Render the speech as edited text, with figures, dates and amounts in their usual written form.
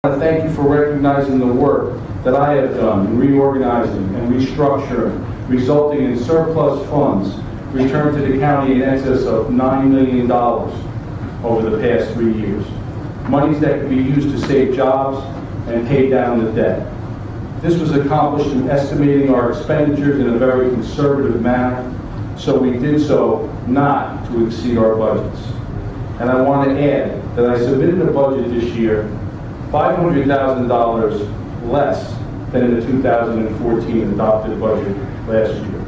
Thank you for recognizing the work that I have done in reorganizing and restructuring, resulting in surplus funds returned to the county in excess of $9 million over the past 3 years. Monies that could be used to save jobs and pay down the debt. This was accomplished through estimating our expenditures in a very conservative manner, so we did so not to exceed our budgets. And I want to add that I submitted a budget this year $500,000 less than in the 2014 adopted budget last year.